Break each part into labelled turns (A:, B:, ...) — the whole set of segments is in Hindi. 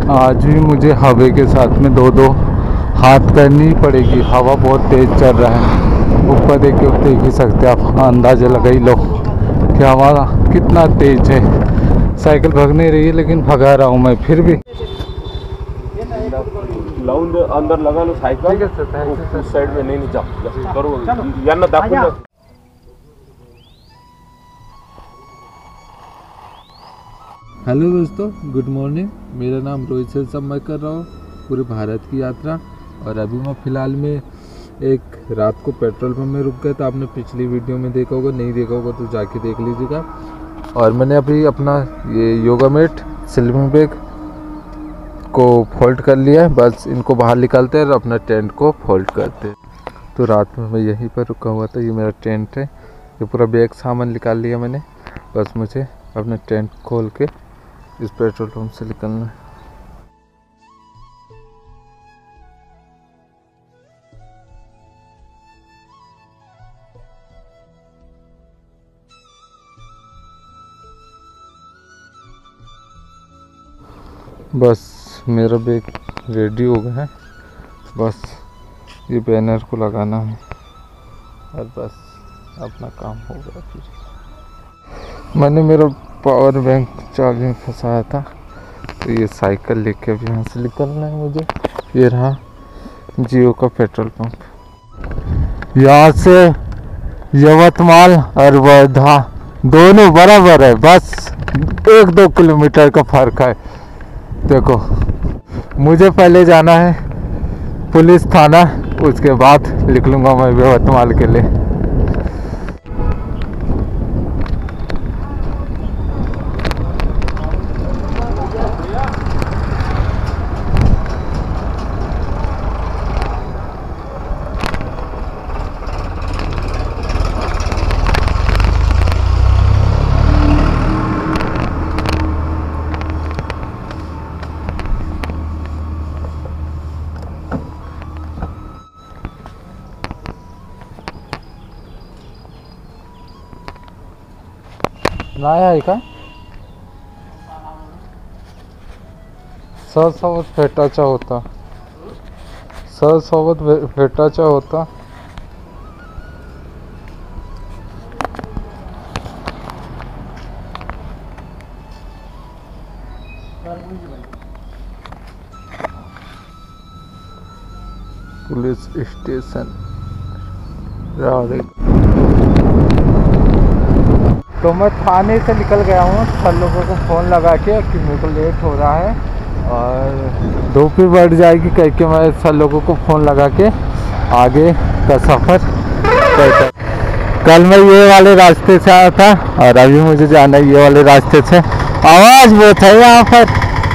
A: आज भी मुझे हवा के साथ में दो हाथ करनी पड़ेगी। हवा बहुत तेज़ चल रहा है, ऊपर देख ही सकते आप, अंदाज़ा लगा ही लो कि हवा कितना तेज़ है। साइकिल भाग नहीं रही है लेकिन भगा रहा हूँ मैं फिर भी।
B: अंदर लगा लो साइकिल, उस साइड में नहीं जा करो यांना दाखवून द्या।
A: हेलो दोस्तों, गुड मॉर्निंग। मेरा नाम रोहित से, सब मैं कर रहा हूँ पूरे भारत की यात्रा। और अभी मैं फ़िलहाल में एक रात को पेट्रोल पंप में रुक गया था। आपने पिछली वीडियो में देखा होगा, नहीं देखा होगा तो जाके देख लीजिएगा। और मैंने अभी अपना ये योगा मैट स्लिपिंग बैग को फोल्ड कर लिया है। बस इनको बाहर निकालते हैं और अपना टेंट को फोल्ड करते हैं। तो रात में मैं यहीं पर रुका हुआ था, ये मेरा टेंट है। ये पूरा बैग सामान निकाल लिया मैंने, बस मुझे अपना टेंट खोल के इस पेट्रोल पंप से निकलना है। बस मेरा बैग रेडी हो गया है, बस ये बैनर को लगाना है और बस अपना काम हो गया। फिर मैंने मेरा पावर बैंक चार्ज में फंसाया था, तो ये साइकिल लेके अभी यहाँ से निकलना है मुझे। ये रहा जियो का पेट्रोल पंप। यहाँ से यवतमाल और वर्धा दोनों बराबर है, बस 1-2 किलोमीटर का फर्क है। देखो, मुझे पहले जाना है पुलिस थाना, उसके बाद निकलूँगा मैं यवतमाल के लिए। नाही आहे का? सर सोबत भेटायचा होता, सर सोबत भेटायचा होता। पुलिस स्टेशन रावड़ी। तो मैं थाने से निकल गया हूँ, सब लोगों को फ़ोन लगा के कि मेरे को लेट हो रहा है और दोपहर बढ़ जाएगी कह के मैं सब लोगों को फ़ोन लगा के आगे का सफ़र करता। कल मैं ये वाले रास्ते से आया था और अभी मुझे जाना है ये वाले रास्ते से। आवाज़ बहुत है यहाँ पर।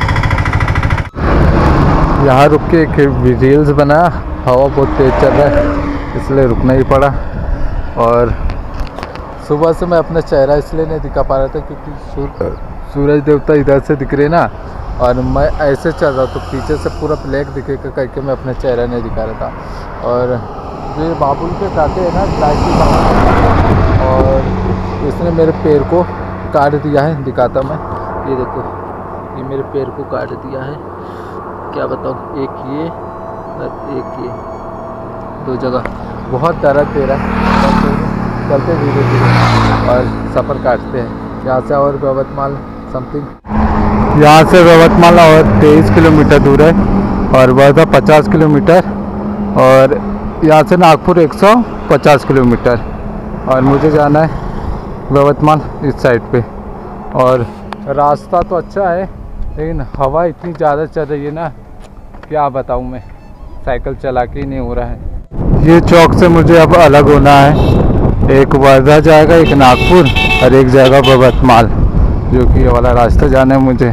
A: यहाँ रुक के एक रील्स बनाया, हवा बहुत तेज़ चल रहा है इसलिए रुकना ही पड़ा। और सुबह से मैं अपना चेहरा इसलिए नहीं दिखा पा रहा था क्योंकि सूरज देवता इधर से दिख रहे ना, और मैं ऐसे चल रहा तो पीछे से पूरा ब्लैक दिखेगा करके मैं अपना चेहरा नहीं दिखा रहा था। और ये बाबुल के काटे है ना ब्लैक की, और इसने मेरे पैर को काट दिया है। दिखाता मैं, ये देखो, ये मेरे पैर को काट दिया है। क्या बताऊँ, एक ये और एक ये, 2 जगह बहुत दर्द दे रहा है। चलते धीरे धीरे और सफ़र काटते हैं यहाँ से। और यवतमाल समथिंग, यहाँ से यवतमाल और 23 किलोमीटर दूर है और वर्धा 50 किलोमीटर, और यहाँ से नागपुर 150 किलोमीटर। और मुझे जाना है यवतमाल इस साइड पे। और रास्ता तो अच्छा है लेकिन हवा इतनी ज़्यादा चल रही है ना, क्या बताऊँ मैं, साइकिल चला के ही नहीं हो रहा है। ये चौक से मुझे अब अलग होना है, एक वर्धा जाएगा, एक नागपुर और एक जाएगा यवतमाल, जो कि ये वाला रास्ता जाना है मुझे।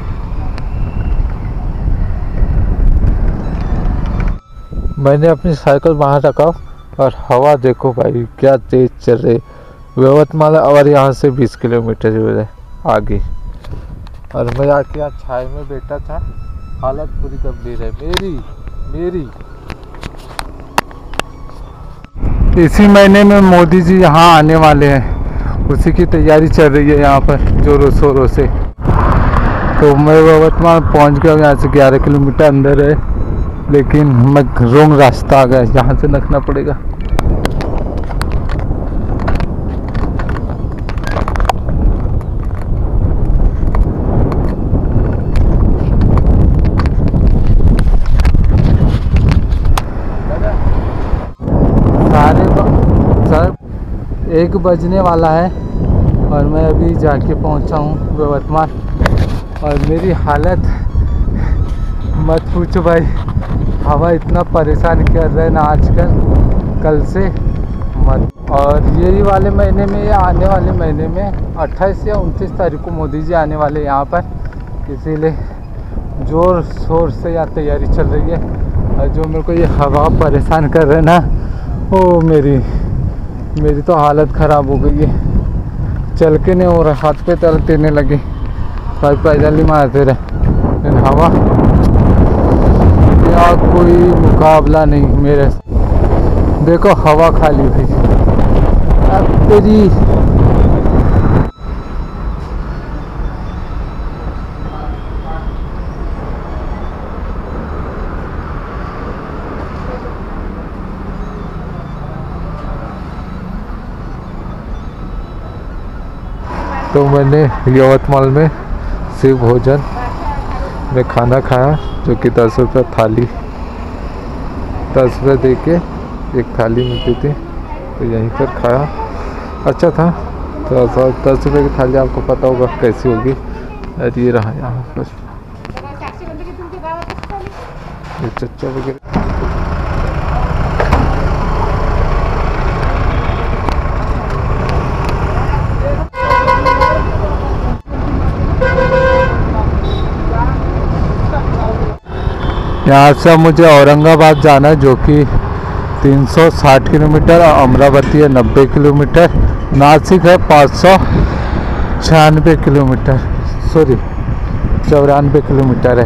A: मैंने अपनी साइकिल वहाँ रखा और हवा देखो भाई क्या तेज़ चल रही है। यवतमाल और यहाँ से 20 किलोमीटर आगे, और मैं आके यहाँ छाए में बैठा था। हालत पूरी गंभीर है मेरी। इसी महीने में मोदी जी यहाँ आने वाले हैं, उसी की तैयारी चल रही है यहाँ पर जोरों शोरों से। तो मैं यवतमाल पहुंच गया। यहाँ से 11 किलोमीटर अंदर है, लेकिन मैं रॉन्ग रास्ता आ गया, यहाँ से रखना पड़ेगा। सर 1 बजने वाला है और मैं अभी जाके पहुंचा हूँ यवतमाल, और मेरी हालत मत पूछो भाई। हवा इतना परेशान कर रहा है ना आजकल, कल से मत। और यही वाले महीने में या आने वाले महीने में 28 या 29 तारीख को मोदी जी आने वाले यहाँ पर, इसीलिए ज़ोर शोर से यहाँ तैयारी चल रही है। और जो मेरे को ये हवा परेशान कर रहे हैं ना, ओ मेरी तो हालत ख़राब हो गई है। चल के नहीं हो रहा, हाथ पे दर्द देने लगे, पैदल ही मारते रहे। लेकिन हवा या कोई मुकाबला नहीं मेरे। देखो हवा खाली हुई अब तेरी। तो मैंने यवतमाल में शिव भोजन में खाना खाया, जो कि 10 रुपये थाली, 10 रुपये दे के एक थाली मिलती थी, तो यहीं पर खाया। अच्छा था। तो 10 रुपये की थाली आपको पता होगा कैसी होगी। और ये रहा यहाँ पर ये चच्चा वगैरह। यहाँ से मुझे औरंगाबाद जाना है, जो कि 360 किलोमीटर, अमरावती है 90 किलोमीटर, नासिक है 596 किलोमीटर, सॉरी 94 किलोमीटर है।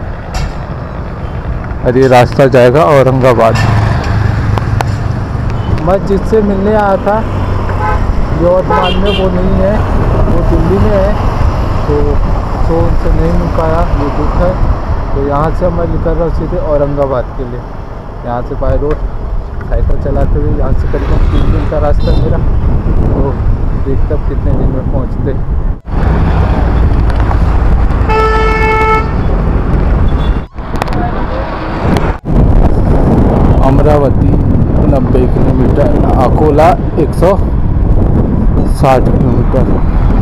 A: और ये रास्ता जाएगा औरंगाबाद। मैं जिससे मिलने आया था यवतमाल में, वो नहीं है, वो दिल्ली में है, तो उनसे नहीं मिल पाया, ये दुख है। तो यहाँ से मैं निकल रहा हूँ सीधे औरंगाबाद के लिए। यहाँ से बाय रोड साइकिल चलाते हुए यहाँ से करीबन 3 दिन का रास्ता मेरा। तो देखते अब कितने दिन में पहुँचते। Amravati 90 kilometre, Akola 160 kilometre.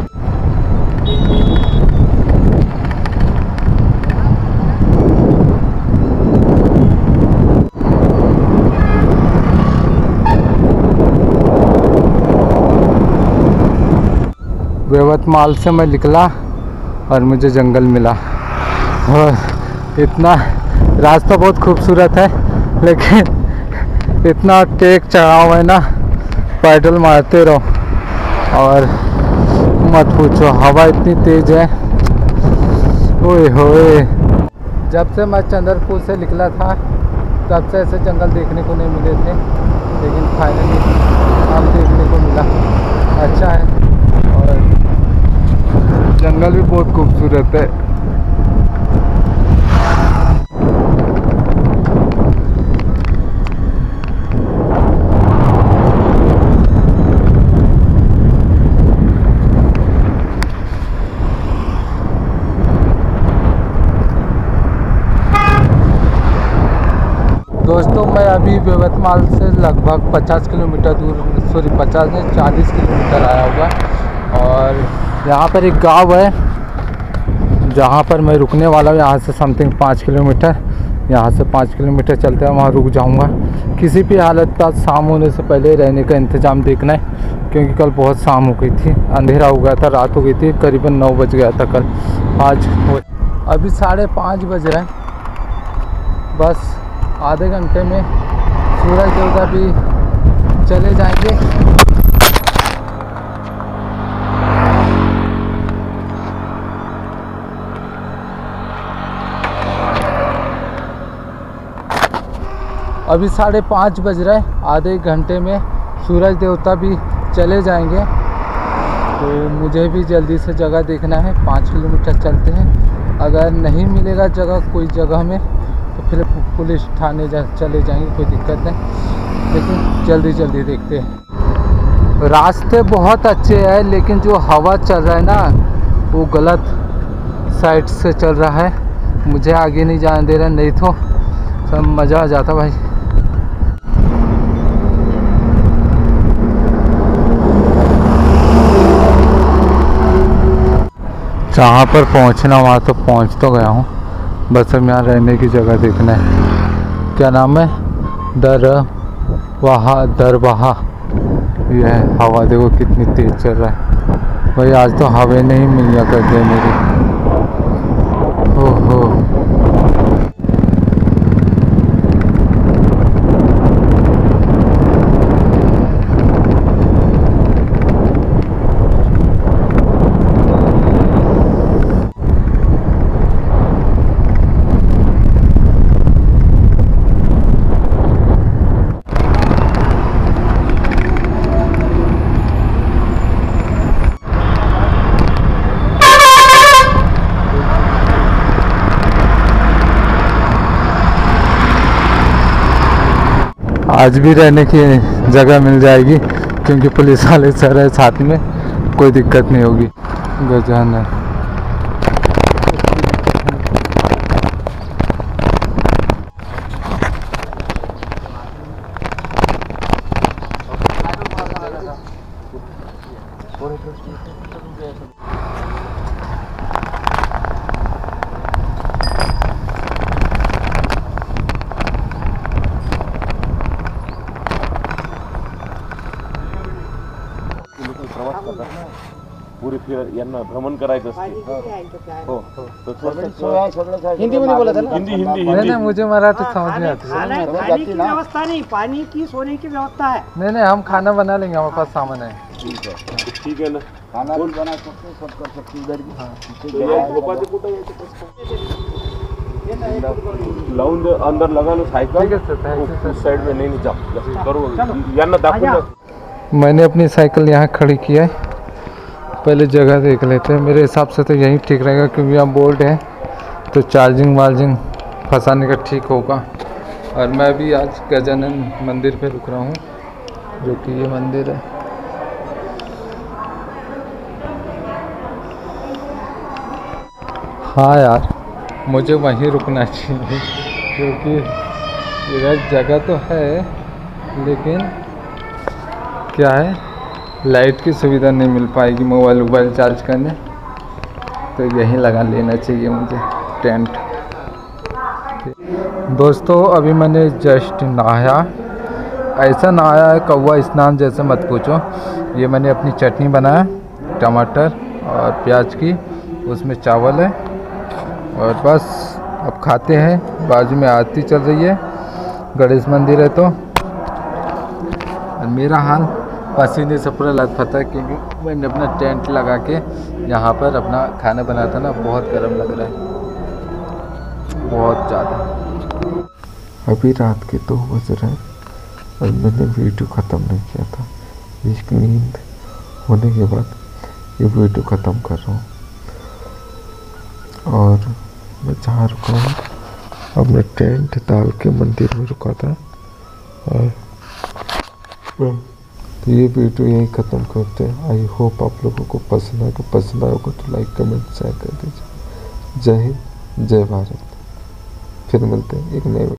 A: यवतमाल से मैं निकला और मुझे जंगल मिला, और इतना रास्ता बहुत खूबसूरत है, लेकिन इतना टेक चढ़ाव है ना, पैडल मारते रहो और मत पूछो। हवा इतनी तेज है, ओए होए। जब से मैं चंद्रपुर से निकला था तब से ऐसे जंगल देखने को नहीं मिले थे, लेकिन फाइनली अब देखने को मिला। अच्छा है, और जंगल भी बहुत खूबसूरत है। दोस्तों मैं अभी यवतमाल से लगभग 50 किलोमीटर दूर, सॉरी 50 नहीं 40 किलोमीटर आया हुआ। और यहाँ पर एक गांव है जहाँ पर मैं रुकने वाला हूँ। यहाँ से समथिंग 5 किलोमीटर, यहाँ से 5 किलोमीटर चलते हैं, वहाँ रुक जाऊँगा। किसी भी हालत का शाम होने से पहले रहने का इंतज़ाम देखना है, क्योंकि कल बहुत शाम हो गई थी, अंधेरा हो गया था, रात हो गई थी, करीबन 9 बज गया था कल। आज अभी 5:30 बज रहे हैं। बस आधे घंटे में सूरज देवता भी चले जाएंगे। अभी 5:30 बज रहे हैं, आधे घंटे में सूरज देवता भी चले जाएंगे। तो मुझे भी जल्दी से जगह देखना है। 5 किलोमीटर चलते हैं, अगर नहीं मिलेगा जगह कोई जगह में तो फिर पुलिस थाने चले जाएंगे, कोई दिक्कत नहीं, लेकिन जल्दी जल्दी देखते हैं। रास्ते बहुत अच्छे हैं लेकिन जो हवा चल रहा है ना वो गलत साइड से चल रहा है, मुझे आगे नहीं जाने दे रहा, नहीं तो सब मज़ा आ जाता भाई। जहाँ पर पहुँचना वहाँ तो पहुँच तो गया हूँ, बस अब यहाँ रहने की जगह देखना है। क्या नाम है? दरबहा। ये है, हवा देखो कितनी तेज़ चल रहा है भाई, आज तो हवा नहीं मिलिया करते हैं मेरी। ओहो आज भी रहने की जगह मिल जाएगी क्योंकि पुलिस वाले सर है साथ में, कोई दिक्कत नहीं होगी। गजानन
B: पुरी फिर यांना भ्रमण करायचं असते। हो तो
C: हिंदीमध्ये बोलत आहे ना?
B: हिंदी
A: नहीं मुझे मराठी समझ नहीं आती।
C: खाने की व्यवस्था नहीं, पानी की सोने की व्यवस्था है।
A: नहीं हम खाना बना लेंगे, हमारे पास सामान है।
B: ठीक है ना,
C: खाना भी बना सकते, सब कर सकते इधर भी।
B: लावून दे, अंदर लगा लो साइकिल।
A: ठीक है सर,
B: उस साइड में नहीं जाओ, करो यांना दाखवून।
A: मैंने अपनी साइकिल यहाँ खड़ी की है, पहले जगह देख लेते हैं। मेरे हिसाब से तो यहीं ठीक रहेगा क्योंकि यहाँ बोर्ड है तो चार्जिंग वार्जिंग फंसाने का ठीक होगा। और मैं भी आज गजानन मंदिर पे रुक रहा हूँ, जो कि ये मंदिर है। हाँ यार, मुझे वहीं रुकना चाहिए क्योंकि इधर जगह तो है लेकिन क्या है, लाइट की सुविधा नहीं मिल पाएगी मोबाइल चार्ज करने, तो यहीं लगा लेना चाहिए मुझे टेंट। दोस्तों अभी मैंने जस्ट नहाया, ऐसा नहाया है कौवा स्नान जैसे मत पूछो। ये मैंने अपनी चटनी बनाया टमाटर और प्याज की, उसमें चावल है और बस अब खाते हैं। बाजू में आरती चल रही है, गणेश मंदिर है तो। और मेरा हाल पसीने से पूरा लथपथ है क्योंकि मैंने अपना टेंट लगा के यहाँ पर अपना खाना बनाया था ना, बहुत गर्म लग रहा है, बहुत ज़्यादा। अभी रात के 2 बज रहे हैं और मैंने वीडियो ख़त्म नहीं किया था। इसकी नींद होने के बाद ये वीडियो ख़त्म कर रहा हूँ। और मैं जहाँ रुका हूँ अपने टेंट डाल के मंदिर में रुका था। और तो ये वीडियो यहीं ख़त्म करते हैं। आई होप आप लोगों को पसंद आएगा तो लाइक कमेंट शेयर कर दीजिए। जय हिंद, जय भारत। फिर मिलते हैं एक नए